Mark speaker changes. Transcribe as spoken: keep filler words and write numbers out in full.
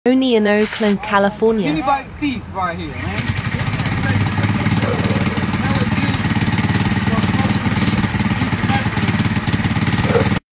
Speaker 1: Only in Oakland, California.
Speaker 2: Anybody thief right here, man.